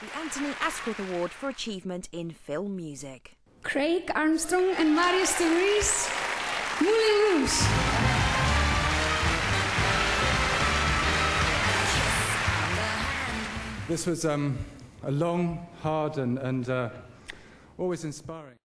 the Anthony Asquith Award for Achievement in Film Music. Craig Armstrong and Marius de Vries, Moulin Rouge. This was a long, hard and always inspiring.